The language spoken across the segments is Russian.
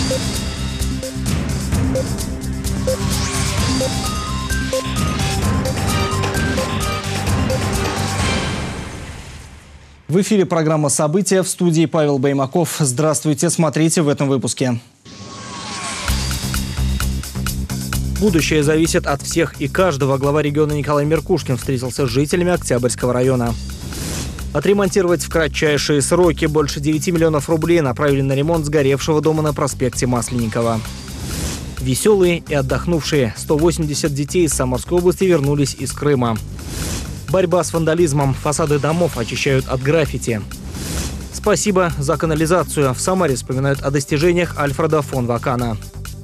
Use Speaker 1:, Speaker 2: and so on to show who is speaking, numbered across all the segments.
Speaker 1: В эфире программа «События», в студии Павел Баймаков. Здравствуйте, смотрите в этом выпуске. Будущее зависит от всех и каждого. Глава региона Николай Меркушкин встретился с жителями Октябрьского района. Отремонтировать в кратчайшие сроки. Больше 9 миллионов рублей направили на ремонт сгоревшего дома на проспекте Масленникова. Веселые и отдохнувшие. 180 детей из Самарской области вернулись из Крыма. Борьба с вандализмом. Фасады домов очищают от граффити. Спасибо за канализацию. В Самаре вспоминают о достижениях Альфреда фон Вакана.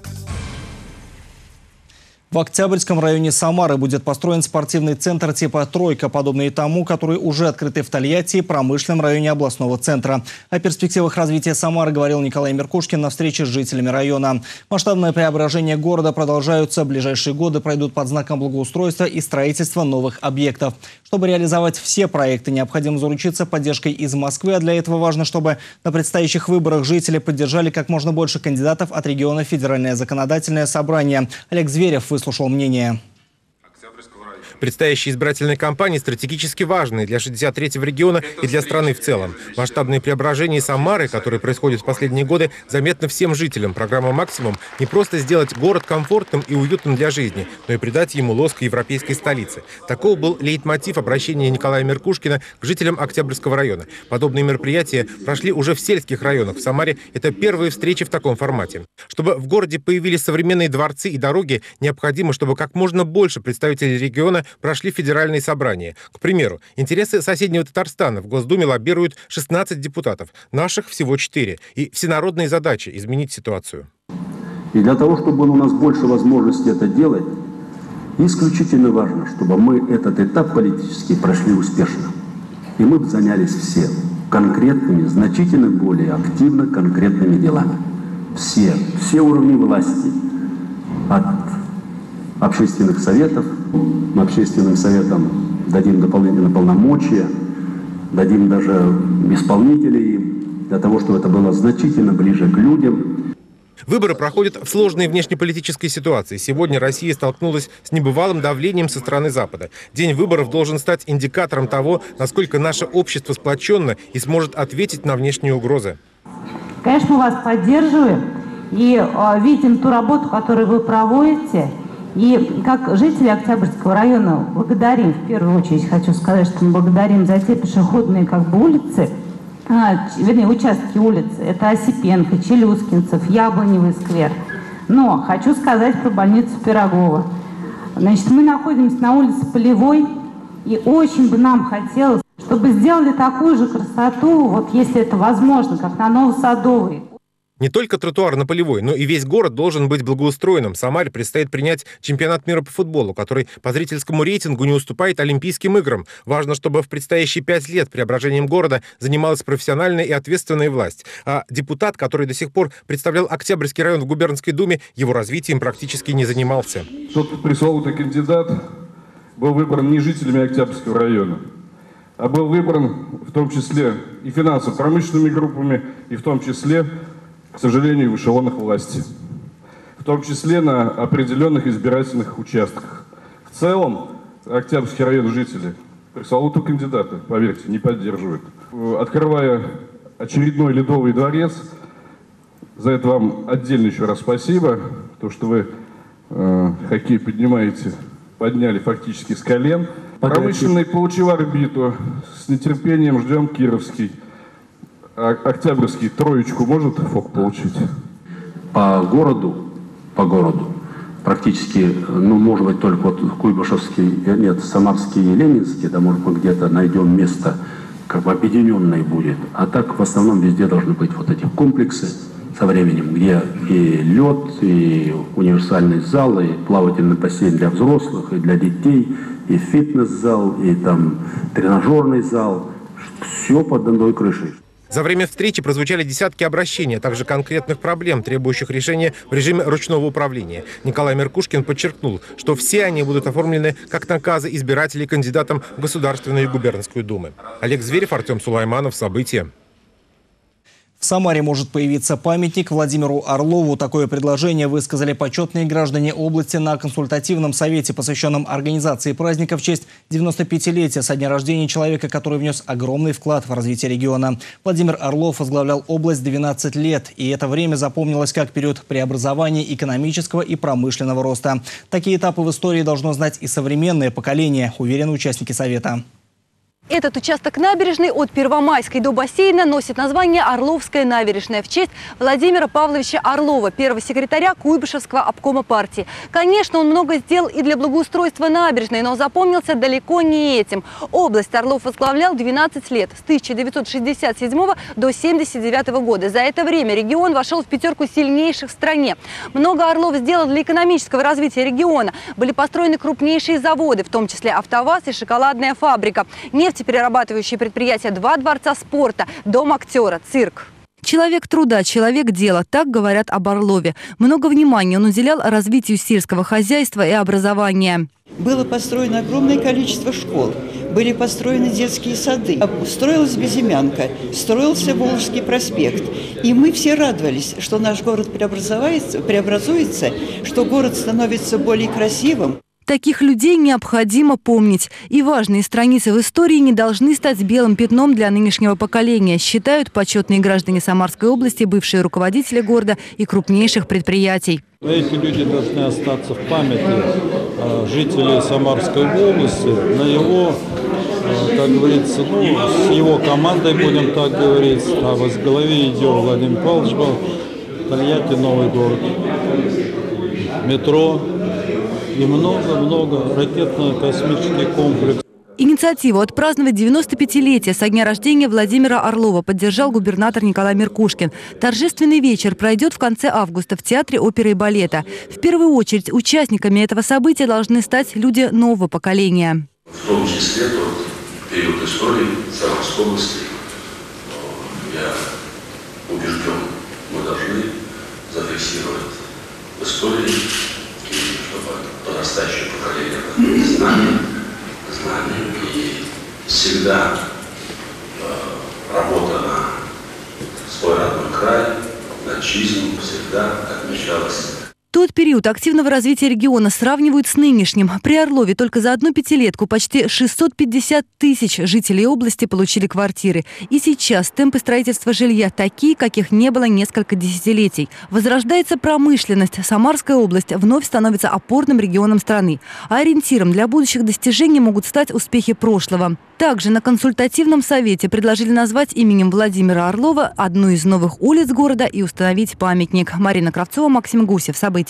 Speaker 1: В Октябрьском районе Самары будет построен спортивный центр типа «Тройка», подобный тому, который уже открытый в Тольятти, промышленном районе областного центра. О перспективах развития Самары говорил Николай Меркушкин на встрече с жителями района. Масштабное преображение города продолжаются. Ближайшие годы пройдут под знаком благоустройства и строительства новых объектов. Чтобы реализовать все проекты, необходимо заручиться поддержкой из Москвы. А для этого важно, чтобы на предстоящих выборах жители поддержали как можно больше кандидатов от региона Федеральное законодательное собрание. Олег Зверев выслушал мнение.
Speaker 2: Предстоящие избирательные кампании стратегически важны для 63-го региона и для страны в целом. Масштабные преображения Самары, которые происходят в последние годы, заметны всем жителям. Программа «Максимум» не просто сделать город комфортным и уютным для жизни, но и придать ему лоск европейской столицы. Таков был лейтмотив обращения Николая Меркушкина к жителям Октябрьского района. Подобные мероприятия прошли уже в сельских районах. В Самаре это первые встречи в таком формате. Чтобы в городе появились современные дворцы и дороги, необходимо, чтобы как можно больше представителей региона прошли федеральные собрания. К примеру, интересы соседнего Татарстана в Госдуме лоббируют 16 депутатов, наших всего 4. И всенародные задачи – изменить ситуацию.
Speaker 3: И для того, чтобы у нас больше возможностей это делать, исключительно важно, чтобы мы этот этап политический прошли успешно. И мы занялись все конкретными, значительно более активно конкретными делами. Все уровни власти, от общественных советов. Общественным советам дадим дополнительные полномочия, дадим даже исполнителей, для того, чтобы это было значительно ближе к людям.
Speaker 2: Выборы проходят в сложной внешнеполитической ситуации. Сегодня Россия столкнулась с небывалым давлением со стороны Запада. День выборов должен стать индикатором того, насколько наше общество сплоченно и сможет ответить на внешние угрозы.
Speaker 4: Конечно, мы вас поддерживаем и видим ту работу, которую вы проводите. И как жители Октябрьского района благодарим, в первую очередь хочу сказать, что мы благодарим за те пешеходные улицы, вернее участки улиц. Это Осипенко, Челюскинцев, Яблоневый сквер. Но хочу сказать про больницу Пирогова. Значит, мы находимся на улице Полевой, и очень бы нам хотелось, чтобы сделали такую же красоту, вот если это возможно, как на Новосадовой.
Speaker 2: Не только тротуар на Полевой, но и весь город должен быть благоустроенным. Самаре предстоит принять чемпионат мира по футболу, который по зрительскому рейтингу не уступает Олимпийским играм. Важно, чтобы в предстоящие 5 лет преображением города занималась профессиональная и ответственная власть. А депутат, который до сих пор представлял Октябрьский район в губернской думе, его развитием практически не занимался.
Speaker 5: Тот пресловутый кандидат был выбран не жителями Октябрьского района, а был выбран в том числе и финансово-промышленными группами, и в том числе, к сожалению, в эшелонах власти, в том числе на определенных избирательных участках. В целом, Октябрьский район жители пресловутого кандидата, поверьте, не поддерживают. Открывая очередной Ледовый дворец, за это вам отдельно еще раз спасибо, то, что вы хоккей подняли фактически с колен. Промышленный получил орбиту, с нетерпением ждем Кировский. Октябрьский троечку может ФОК получить?
Speaker 3: По городу практически, может быть, только вот Куйбышевский, нет, Самарский и Ленинский, да, может, мы где-то найдем место, как бы объединенное будет. А так, в основном, везде должны быть вот эти комплексы со временем, где и лед, и универсальный зал, и плавательный бассейн для взрослых, и для детей, и фитнес-зал, и там тренажерный зал. Все под одной крышей.
Speaker 2: За время встречи прозвучали десятки обращений, а также конкретных проблем, требующих решения в режиме ручного управления. Николай Меркушкин подчеркнул, что все они будут оформлены как наказы избирателей кандидатам в Государственную и губернскую думы. Олег Зверев, Артем Сулайманов. События.
Speaker 1: В Самаре может появиться памятник Владимиру Орлову. Такое предложение высказали почетные граждане области на консультативном совете, посвященном организации праздника в честь 95-летия со дня рождения человека, который внес огромный вклад в развитие региона. Владимир Орлов возглавлял область 12 лет, и это время запомнилось как период преобразования экономического и промышленного роста. Такие этапы в истории должно знать и современное поколение, уверены участники совета.
Speaker 6: Этот участок набережной от Первомайской до бассейна носит название Орловская набережная в честь Владимира Павловича Орлова, первого секретаря Куйбышевского обкома партии. Конечно, он много сделал и для благоустройства набережной, но запомнился далеко не этим. Область Орлов возглавлял 12 лет, с 1967 до 1979 года. За это время регион вошел в пятерку сильнейших в стране. Много Орлов сделал для экономического развития региона. Были построены крупнейшие заводы, в том числе АвтоВАЗ и шоколадная фабрика. Нефтеперерабатывающие предприятия, 2 дворца спорта, дом актера, цирк.
Speaker 7: Человек труда, человек дела, так говорят об Орлове. Много внимания он уделял развитию сельского хозяйства и образования.
Speaker 8: Было построено огромное количество школ, были построены детские сады, строилась Безымянка, строился Волжский проспект. И мы все радовались, что наш город преобразуется, что город становится более красивым.
Speaker 7: Таких людей необходимо помнить. И важные страницы в истории не должны стать белым пятном для нынешнего поколения, считают почетные граждане Самарской области, бывшие руководители города и крупнейших предприятий.
Speaker 9: Эти люди должны остаться в памяти жителей Самарской области, на его, как говорится, с его командой, будем так говорить, а во главе идет Владимир Павлович был, Тольятти, новый город, метро. И много-много ракетно-космический комплекс.
Speaker 7: Инициативу отпраздновать 95-летие со дня рождения Владимира Орлова поддержал губернатор Николай Меркушкин. Торжественный вечер пройдет в конце августа в Театре оперы и балета. В первую очередь участниками этого события должны стать люди нового поколения.
Speaker 10: В том числе тот период истории Самарской области, я убежден, мы должны зафиксировать в истории, чтобы подрастающее поколение знания и всегда работа на свой родной край, на отчизну всегда отмечалась.
Speaker 7: Тот период активного развития региона сравнивают с нынешним. При Орлове только за одну пятилетку почти 650 тысяч жителей области получили квартиры. И сейчас темпы строительства жилья такие, каких не было несколько десятилетий. Возрождается промышленность. Самарская область вновь становится опорным регионом страны. А ориентиром для будущих достижений могут стать успехи прошлого. Также на консультативном совете предложили назвать именем Владимира Орлова одну из новых улиц города и установить памятник. Марина Кравцова, Максим Гусев. События.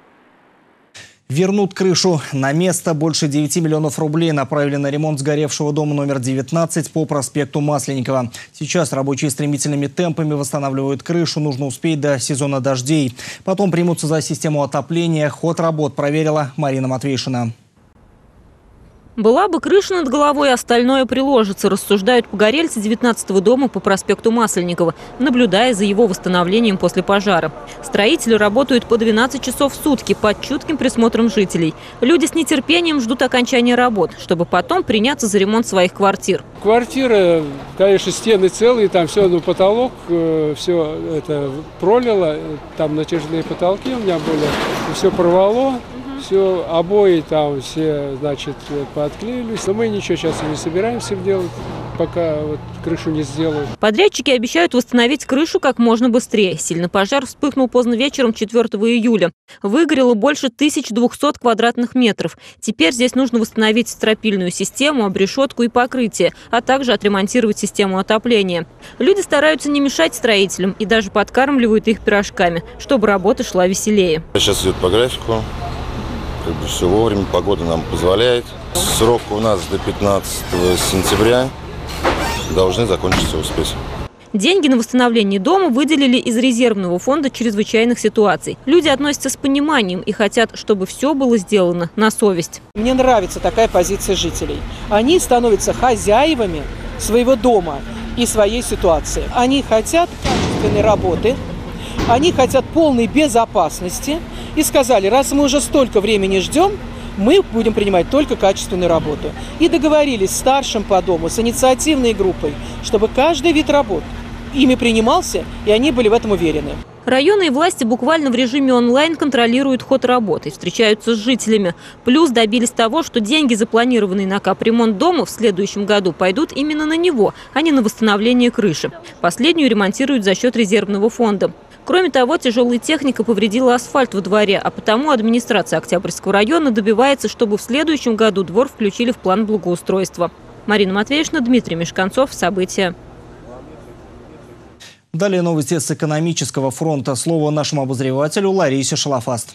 Speaker 1: Вернут крышу на место. Больше 9 миллионов рублей направили на ремонт сгоревшего дома номер 19 по проспекту Масленникова. Сейчас рабочие стремительными темпами восстанавливают крышу. Нужно успеть до сезона дождей. Потом примутся за систему отопления. Ход работ проверила Марина Матвейшина.
Speaker 11: Была бы крыша над головой, остальное приложится, рассуждают погорельцы 19-го дома по проспекту Масленникова, наблюдая за его восстановлением после пожара. Строители работают по 12 часов в сутки под чутким присмотром жителей. Люди с нетерпением ждут окончания работ, чтобы потом приняться за ремонт своих квартир.
Speaker 12: Квартира, конечно, стены целые, там все, потолок, все это пролило, там натяжные потолки у меня были, все порвало. Все, обои там все, значит, поотклеились. Но мы ничего сейчас не собираемся делать, пока вот крышу не сделают.
Speaker 11: Подрядчики обещают восстановить крышу как можно быстрее. Сильный пожар вспыхнул поздно вечером 4 июля. Выгорело больше 1200 квадратных метров. Теперь здесь нужно восстановить стропильную систему, обрешетку и покрытие, а также отремонтировать систему отопления. Люди стараются не мешать строителям и даже подкармливают их пирожками, чтобы работа шла веселее.
Speaker 13: Сейчас идет по графику. Все вовремя, погода нам позволяет. Срок у нас до 15 сентября. Должны закончиться успеть.
Speaker 11: Деньги на восстановление дома выделили из резервного фонда чрезвычайных ситуаций. Люди относятся с пониманием и хотят, чтобы все было сделано на совесть.
Speaker 14: Мне нравится такая позиция жителей. Они становятся хозяевами своего дома и своей ситуации. Они хотят качественной работы, они хотят полной безопасности. И сказали, раз мы уже столько времени ждем, мы будем принимать только качественную работу. И договорились с старшим по дому, с инициативной группой, чтобы каждый вид работ ими принимался, и они были в этом уверены.
Speaker 11: Районные власти буквально в режиме онлайн контролируют ход работы, встречаются с жителями. Плюс добились того, что деньги, запланированные на капремонт дома в следующем году, пойдут именно на него, а не на восстановление крыши. Последнюю ремонтируют за счет резервного фонда. Кроме того, тяжелая техника повредила асфальт во дворе, а потому администрация Октябрьского района добивается, чтобы в следующем году двор включили в план благоустройства. Марина Матвеевна, Дмитрий Мешканцов. События.
Speaker 1: Далее новости с экономического фронта. Слово нашему обозревателю Ларисе Шалафаст.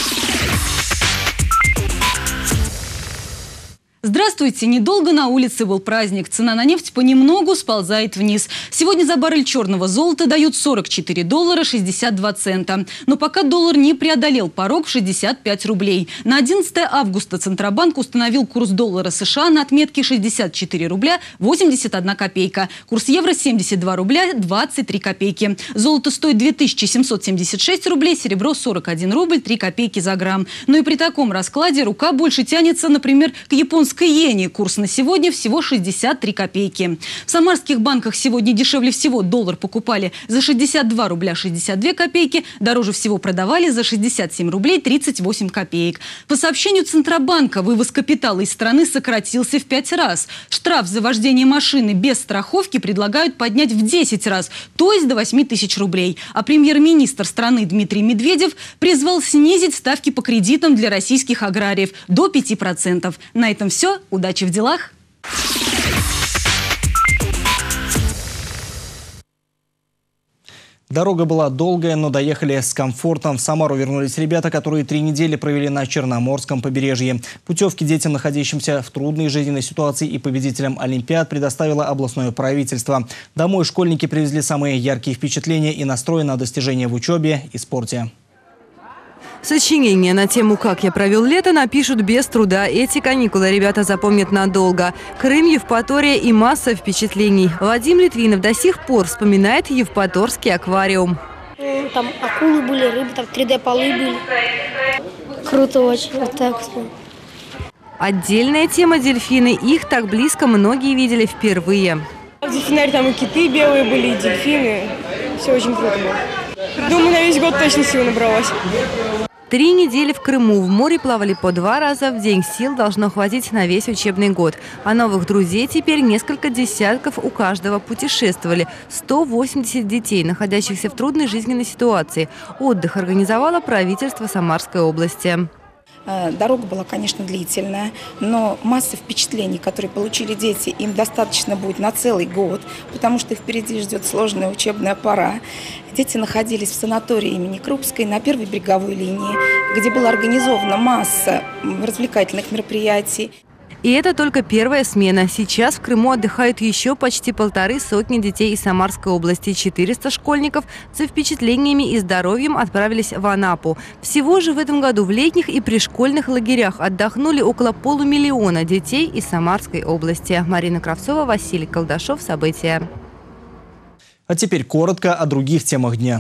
Speaker 15: Здравствуйте! Недолго на улице был праздник. Цена на нефть понемногу сползает вниз. Сегодня за баррель черного золота дают $44 62 цента. Но пока доллар не преодолел порог в 65 рублей. На 11 августа Центробанк установил курс доллара США на отметке 64 рубля 81 копейка. Курс евро 72 рубля 23 копейки. Золото стоит 2776 рублей, серебро 41 рубль 3 копейки за грамм. Но и при таком раскладе рука больше тянется, например, к японской иене. Курс на сегодня всего 63 копейки. В самарских банках сегодня дешевле всего доллар покупали за 62 рубля 62 копейки, дороже всего продавали за 67 рублей 38 копеек. По сообщению Центробанка, вывоз капитала из страны сократился в 5 раз. Штраф за вождение машины без страховки предлагают поднять в 10 раз, то есть до 8 тысяч рублей. А премьер-министр страны Дмитрий Медведев призвал снизить ставки по кредитам для российских аграриев до 5%. На этом все. Удачи в делах!
Speaker 1: Дорога была долгая, но доехали с комфортом. В Самару вернулись ребята, которые 3 недели провели на Черноморском побережье. Путевки детям, находящимся в трудной жизненной ситуации, и победителям Олимпиад предоставило областное правительство. Домой школьники привезли самые яркие впечатления и настрой на достижения в учебе и спорте.
Speaker 7: Сочинение на тему «Как я провел лето» напишут без труда. Эти каникулы ребята запомнят надолго. Крым, Евпатория и масса впечатлений. Вадим Литвинов до сих пор вспоминает Евпаторский аквариум.
Speaker 16: Там акулы были, рыбы, там 3D-полы были. Круто очень. Вот так.
Speaker 7: Отдельная тема – дельфины. Их так близко многие видели впервые.
Speaker 17: В дельфинарии там и киты белые были, и дельфины. Все очень круто было. Думаю, на весь год точно сил набралось.
Speaker 7: 3 недели в Крыму. В море плавали по 2 раза в день. Сил должно хватить на весь учебный год. А новых друзей теперь несколько десятков у каждого. Путешествовали 180 детей, находящихся в трудной жизненной ситуации. Отдых организовало правительство Самарской области.
Speaker 18: Дорога была, конечно, длительная, но масса впечатлений, которые получили дети, им достаточно будет на целый год, потому что впереди ждет сложная учебная пора. Дети находились в санатории имени Крупской на первой береговой линии, где была организована масса развлекательных мероприятий.
Speaker 7: И это только первая смена. Сейчас в Крыму отдыхают еще почти 150 детей из Самарской области. 400 школьников со впечатлениями и здоровьем отправились в Анапу. Всего же в этом году в летних и пришкольных лагерях отдохнули около 500 000 детей из Самарской области. Марина Кравцова, Василий Колдашов. События.
Speaker 1: А теперь коротко о других темах дня.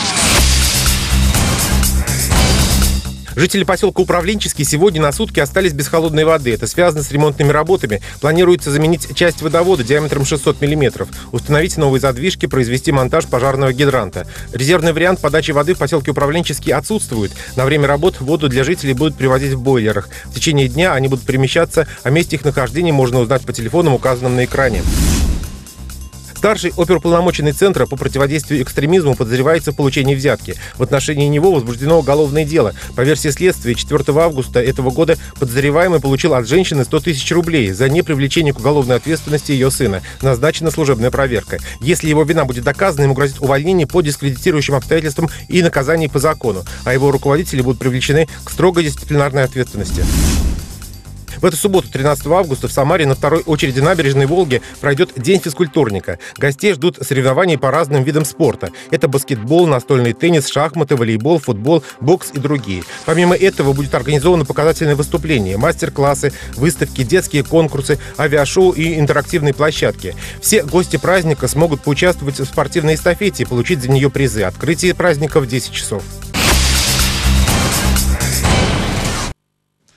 Speaker 2: Жители поселка Управленческий сегодня на сутки остались без холодной воды. Это связано с ремонтными работами. Планируется заменить часть водовода диаметром 600 мм, установить новые задвижки, произвести монтаж пожарного гидранта. Резервный вариант подачи воды в поселке Управленческий отсутствует. На время работ воду для жителей будут привозить в бойлерах. В течение дня они будут перемещаться, о месте их нахождения можно узнать по телефонам, указанным на экране. Старший оперуполномоченный Центра по противодействию экстремизму подозревается в получении взятки. В отношении него возбуждено уголовное дело. По версии следствия, 4 августа этого года подозреваемый получил от женщины 100 000 рублей за непривлечение к уголовной ответственности ее сына. Назначена служебная проверка. Если его вина будет доказана, ему грозит увольнение по дискредитирующим обстоятельствам и наказание по закону, а его руководители будут привлечены к строгой дисциплинарной ответственности. В эту субботу, 13 августа, в Самаре на второй очереди набережной Волги пройдет День физкультурника. Гостей ждут соревнований по разным видам спорта. Это баскетбол, настольный теннис, шахматы, волейбол, футбол, бокс и другие. Помимо этого будет организовано показательное выступление, мастер-классы, выставки, детские конкурсы, авиашоу и интерактивные площадки. Все гости праздника смогут поучаствовать в спортивной эстафете и получить за нее призы. Открытие праздника в 10 часов.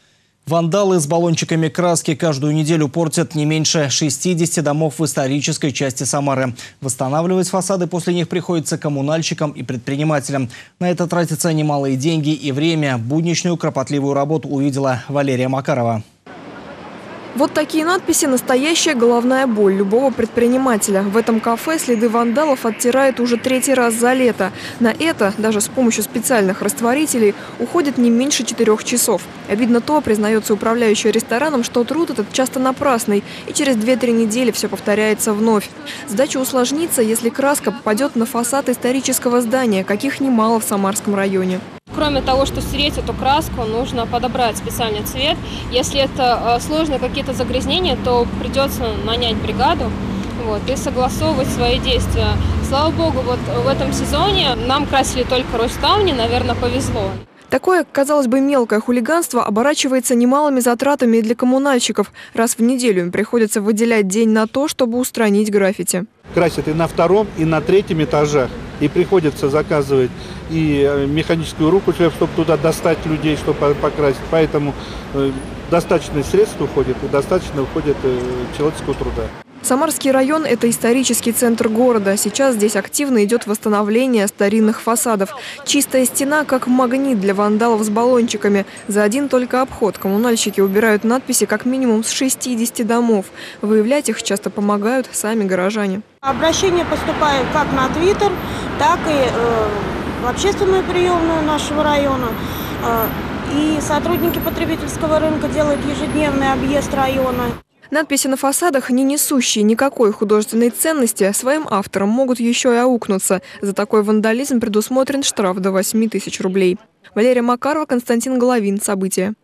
Speaker 1: Вандалы с баллончиками краски каждую неделю портят не меньше 60 домов в исторической части Самары. Восстанавливать фасады после них приходится коммунальщикам и предпринимателям. На это тратятся немалые деньги и время. Будничную кропотливую работу увидела Валерия Макарова.
Speaker 19: Вот такие надписи – настоящая головная боль любого предпринимателя. В этом кафе следы вандалов оттирают уже 3-й раз за лето. На это, даже с помощью специальных растворителей, уходит не меньше 4 часов. Обидно то, признается управляющий рестораном, что труд этот часто напрасный, и через 2-3 недели все повторяется вновь. Задача усложнится, если краска попадет на фасад исторического здания, каких немало в Самарском районе.
Speaker 20: Кроме того, что стереть эту краску, нужно подобрать специальный цвет. Если это сложные какие-то загрязнения, то придется нанять бригаду и согласовывать свои действия. Слава богу, вот в этом сезоне нам красили только Ройставни, наверное, повезло.
Speaker 19: Такое, казалось бы, мелкое хулиганство оборачивается немалыми затратами для коммунальщиков. Раз в неделю им приходится выделять день на то, чтобы устранить граффити.
Speaker 21: Красят и на 2-м, и на 3-м этажах. И приходится заказывать и механическую руку, чтобы туда достать людей, чтобы покрасить. Поэтому достаточно средств уходит и достаточно уходит человеческого труда.
Speaker 19: Самарский район – это исторический центр города. Сейчас здесь активно идет восстановление старинных фасадов. Чистая стена как магнит для вандалов с баллончиками. За один только обход коммунальщики убирают надписи как минимум с 60 домов. Выявлять их часто помогают сами горожане.
Speaker 22: Обращения поступают как на Твиттер, так и в общественную приемную нашего района. И сотрудники потребительского рынка делают ежедневный объезд района.
Speaker 19: Надписи на фасадах, не несущие никакой художественной ценности, своим авторам могут еще и аукнуться. За такой вандализм предусмотрен штраф до 8 тысяч рублей. Валерия Макарова, Константин Головин. События.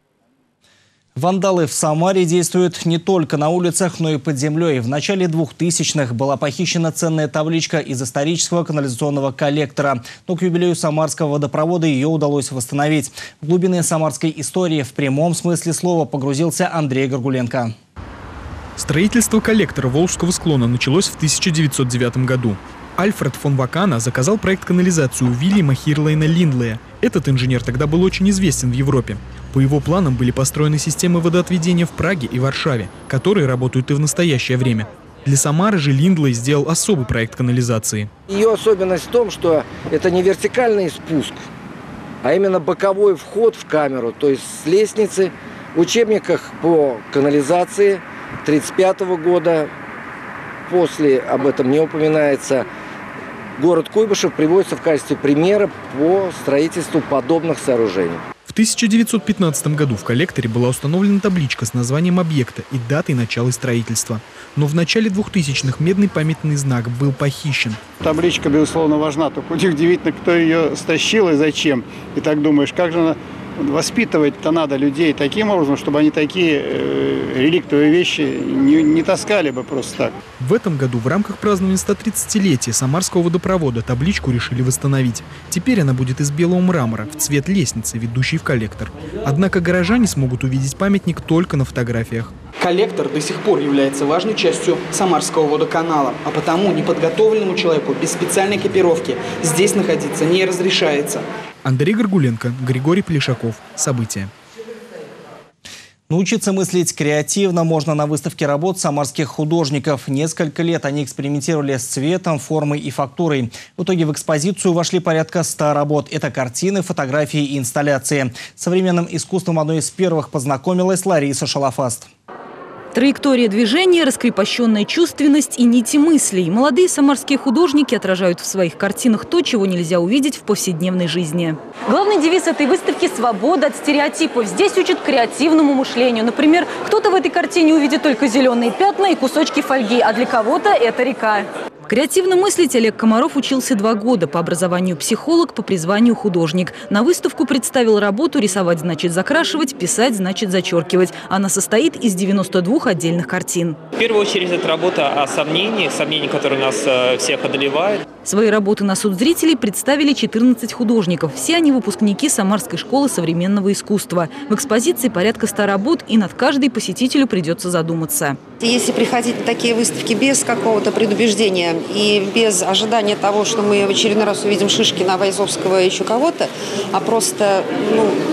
Speaker 1: Вандалы в Самаре действуют не только на улицах, но и под землей. В начале 2000-х была похищена ценная табличка из исторического канализационного коллектора. Но к юбилею Самарского водопровода ее удалось восстановить. В глубины самарской истории в прямом смысле слова погрузился Андрей Горгуленко.
Speaker 23: Строительство коллектора Волжского склона началось в 1909 году. Альфред фон Вакана заказал проект канализации у Вильяма Хирлейна Линдлея. Этот инженер тогда был очень известен в Европе. По его планам были построены системы водоотведения в Праге и Варшаве, которые работают и в настоящее время. Для Самары же Линдлей сделал особый проект канализации.
Speaker 24: Ее особенность в том, что это не вертикальный спуск, а именно боковой вход в камеру, то есть с лестницы. В учебниках по канализации 1935 года, после об этом не упоминается, город Куйбышев приводится в качестве примера по строительству подобных сооружений.
Speaker 23: В 1915 году в коллекторе была установлена табличка с названием объекта и датой начала строительства. Но в начале 2000-х медный памятный знак был похищен.
Speaker 25: Табличка, безусловно, важна, только удивительно, кто ее стащил и зачем. И так думаешь, как же воспитывать-то надо людей таким образом, чтобы они такие реликтовые вещи не таскали бы просто так.
Speaker 23: В этом году в рамках празднования 130-летия Самарского водопровода табличку решили восстановить. Теперь она будет из белого мрамора, в цвет лестницы, ведущей в коллектор. Однако горожане смогут увидеть памятник только на фотографиях.
Speaker 26: Коллектор до сих пор является важной частью Самарского водоканала, а потому неподготовленному человеку без специальной экипировки здесь находиться не разрешается.
Speaker 23: Андрей Горгуленко, Григорий Плешаков. События.
Speaker 1: Научиться мыслить креативно можно на выставке работ самарских художников. Несколько лет они экспериментировали с цветом, формой и фактурой. В итоге в экспозицию вошли порядка 100 работ. Это картины, фотографии и инсталляции. С современным искусством одной из первых познакомилась Лариса Шалафаст.
Speaker 7: Траектория движения, раскрепощенная чувственность и нити мыслей. Молодые самарские художники отражают в своих картинах то, чего нельзя увидеть в повседневной жизни. Главный девиз этой выставки – свобода от стереотипов. Здесь учат креативному мышлению. Например, кто-то в этой картине увидит только зеленые пятна и кусочки фольги, а для кого-то это река. Креативно мыслить Олег Комаров учился 2 года. По образованию психолог, по призванию художник. На выставку представил работу «Рисовать значит закрашивать, писать значит зачеркивать». Она состоит из 92 отдельных картин.
Speaker 27: В первую очередь это работа о сомнении, которые нас всех одолевают.
Speaker 7: Свои работы на суд зрителей представили 14 художников. Все они выпускники Самарской школы современного искусства. В экспозиции порядка 100 работ, и над каждой посетителю придется задуматься.
Speaker 28: Если приходить на такие выставки без какого-то предубеждения и без ожидания того, что мы в очередной раз увидим Шишкина, Вайзовского и еще кого-то, а просто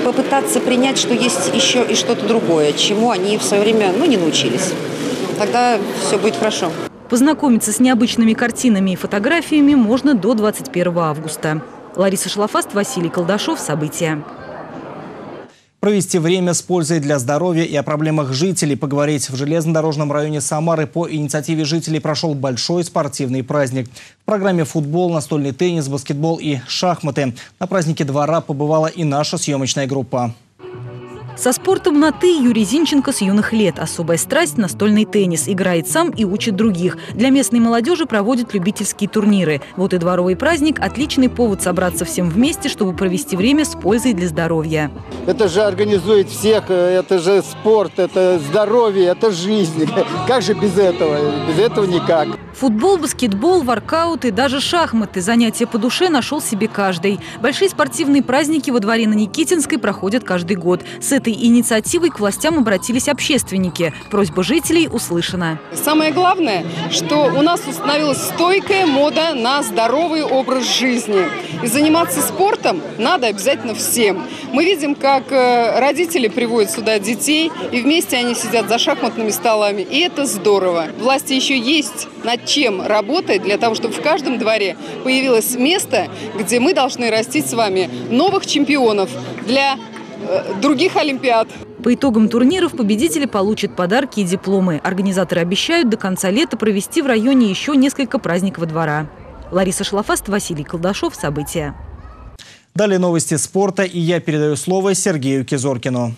Speaker 28: попытаться принять, что есть еще и что-то другое, чему они в свое время не научились. Тогда все будет хорошо.
Speaker 7: Познакомиться с необычными картинами и фотографиями можно до 21 августа. Лариса Шлафаст, Василий Колдашов. События.
Speaker 1: Провести время с пользой для здоровья и о проблемах жителей. Поговорить в железнодорожном районе Самары по инициативе жителей прошел большой спортивный праздник. В программе футбол, настольный теннис, баскетбол и шахматы. На празднике двора побывала и наша съемочная группа.
Speaker 7: Со спортом на «ты» Юрий Зинченко с юных лет. Особая страсть – настольный теннис. Играет сам и учит других. Для местной молодежи проводит любительские турниры. Вот и дворовый праздник – отличный повод собраться всем вместе, чтобы провести время с пользой для здоровья.
Speaker 3: Это же организует всех, это же спорт, это здоровье, это жизнь. Как же без этого? Без этого никак.
Speaker 7: Футбол, баскетбол, воркаут и даже шахматы. Занятия по душе нашел себе каждый. Большие спортивные праздники во дворе на Никитинской проходят каждый год. С этой инициативой к властям обратились общественники. Просьба жителей услышана.
Speaker 4: Самое главное, что у нас установилась стойкая мода на здоровый образ жизни. И заниматься спортом надо обязательно всем. Мы видим, как родители приводят сюда детей, и вместе они сидят за шахматными столами. И это здорово. Власти еще есть над чем работать для того, чтобы в каждом дворе появилось место, где мы должны растить с вами новых чемпионов для других олимпиад.
Speaker 7: По итогам турниров победители получат подарки и дипломы. Организаторы обещают до конца лета провести в районе еще несколько праздников двора. Лариса Шлафаст, Василий Колдашов. События.
Speaker 1: Далее новости спорта, и я передаю слово Сергею Кизоркину.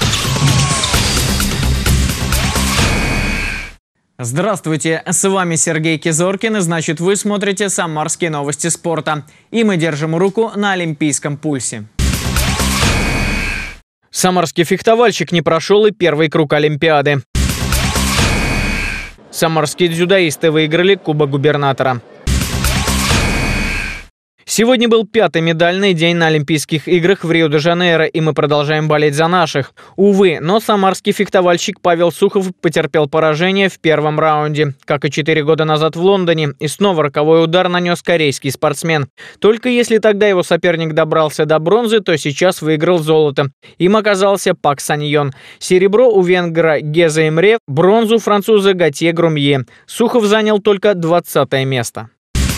Speaker 5: Здравствуйте, с вами Сергей Кизоркин, и значит вы смотрите «Самарские новости спорта». И мы держим руку на олимпийском пульсе. Самарский фехтовальщик не прошел и первый круг Олимпиады. Самарские дзюдоисты выиграли Кубок губернатора. Сегодня был 5-й медальный день на Олимпийских играх в Рио-де-Жанейро, и мы продолжаем болеть за наших. Увы, но самарский фехтовальщик Павел Сухов потерпел поражение в первом раунде, как и 4 года назад в Лондоне, и снова роковой удар нанес корейский спортсмен. Только если тогда его соперник добрался до бронзы, то сейчас выиграл золото. Им оказался Пак Саньон. Серебро у венгра Геза Эмре, бронзу француза Готье Грумье. Сухов занял только 20-е место.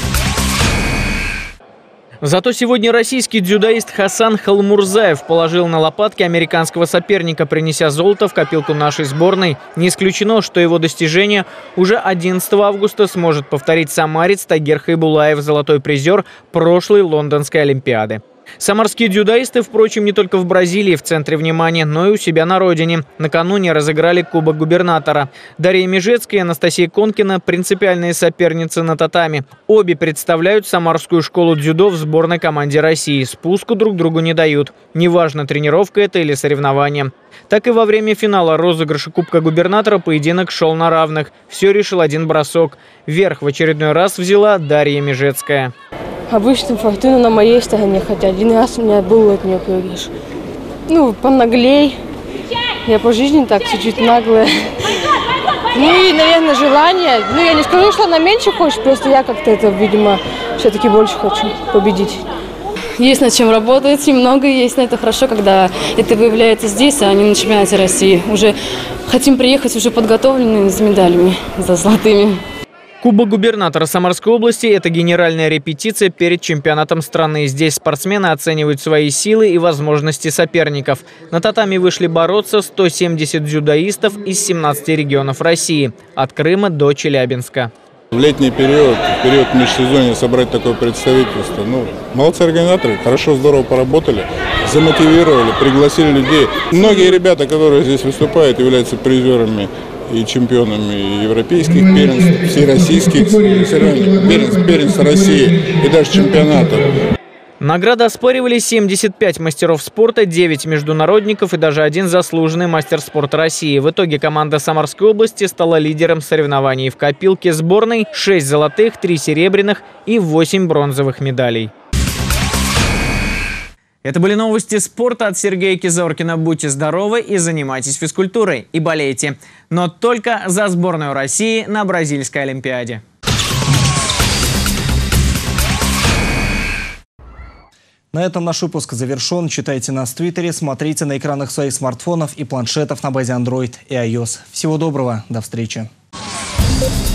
Speaker 5: Зато сегодня российский дзюдоист Хасан Халмурзаев положил на лопатки американского соперника, принеся золото в копилку нашей сборной. Не исключено, что его достижение уже 11 августа сможет повторить самарец Тагир Хайбулаев, золотой призер прошлой лондонской Олимпиады. Самарские дзюдоисты, впрочем, не только в Бразилии в центре внимания, но и у себя на родине. Накануне разыграли Кубок губернатора. Дарья Межецкая и Анастасия Конкина – принципиальные соперницы на татами. Обе представляют самарскую школу дзюдо в сборной команде России. Спуску друг другу не дают. Неважно, тренировка это или соревнование. Так и во время финала розыгрыша Кубка губернатора поединок шел на равных. Все решил один бросок. Верх в очередной раз взяла Дарья Межецкая.
Speaker 6: Обычно фортуна на моей стороне, хотя один раз у меня был от нее проигрыш. Понаглей. Я по жизни так чуть-чуть наглая. И, наверное, желание. Я не скажу, что она меньше хочет, просто я как-то это, видимо, все-таки больше хочу победить.
Speaker 8: Есть над чем работать, и много есть, но это хорошо, когда это выявляется здесь, а не на чемпионате России. Уже хотим приехать уже подготовленные с медалями, за золотыми.
Speaker 5: Кубок губернатора Самарской области – это генеральная репетиция перед чемпионатом страны. Здесь спортсмены оценивают свои силы и возможности соперников. На татами вышли бороться 170 дзюдоистов из 17 регионов России – от Крыма до Челябинска.
Speaker 9: В летний период, в период межсезонья собрать такое представительство. Молодцы организаторы, хорошо, здорово поработали, замотивировали, пригласили людей. Многие ребята, которые здесь выступают, являются призерами и чемпионами европейских первенств, всероссийских первенств России и даже чемпионатов.
Speaker 5: Награды оспаривали 75 мастеров спорта, 9 международников и даже один заслуженный мастер спорта России. В итоге команда Самарской области стала лидером соревнований. В копилке сборной 6 золотых, 3 серебряных и 8 бронзовых медалей. Это были новости спорта от Сергея Кизоркина. Будьте здоровы и занимайтесь физкультурой. И болейте. Но только за сборную России на Бразильской Олимпиаде.
Speaker 1: На этом наш выпуск завершен. Читайте нас в Твиттере, смотрите на экранах своих смартфонов и планшетов на базе Android и iOS. Всего доброго, до встречи.